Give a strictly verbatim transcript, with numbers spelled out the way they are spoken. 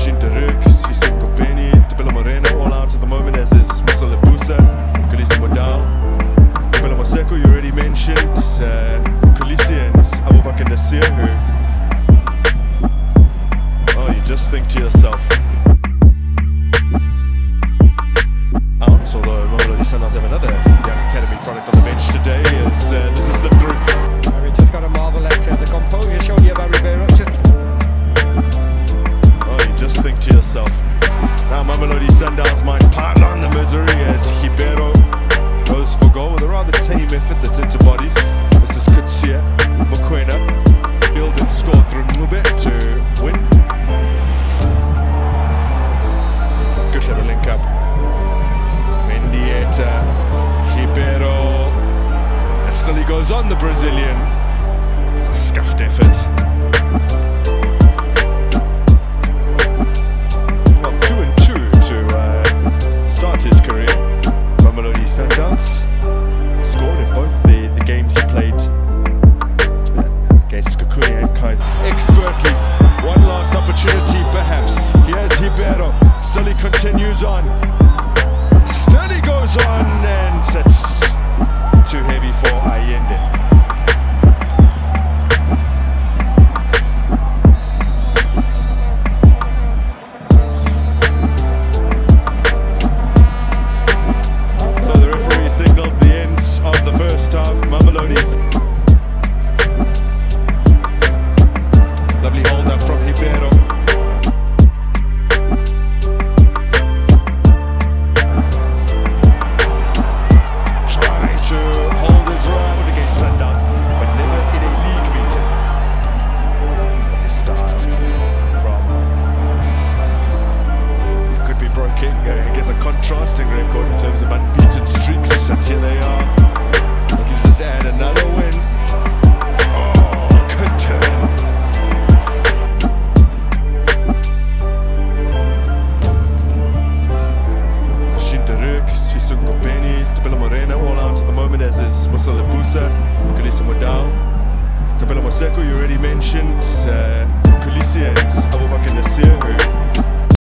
all out at the moment, as is you already mentioned, uh, Kulisi and Abubakar Nasir, who, oh, you just think to yourself, out, although Mamelodi Sundowns have another young academy product on the bench today, as uh, this is slipped through. We just got to marvel at uh, the composure shown here by Ribeiro. Just oh, you just think to yourself, now Mamelodi Sundowns might pile on the misery as Ribeiro goes for goal with a rather tame effort that's into bodies. This is Kutsia Mokwena, field and scored through Nube to win. Good shot to link up. Mendieta, Ribeiro, and still he goes on, the Brazilian. It's a scuffed effort. Well, two and two to uh, start his career. Mamelodi Sundowns scored in both the, the games he played uh, against Kukuni and Kaiser. Expertly, one last opportunity perhaps. Here's Ribeiro, still he continues on. Still he goes on, and it's too heavy for Allende. Lovely hold up from Ribeiro. Trying to hold his ground against Sundowns, but never in a league meeting. His start from could be broken. I guess a contrasting record in terms of unbeaten streaks, and here they are. Looking to just add another win. Oh, good turn. All out at the moment, as is Musa Lepusa, Kulisi Modal, Tabela Moseko, you already mentioned, uh, Kulisi and Abubakar Nasir, who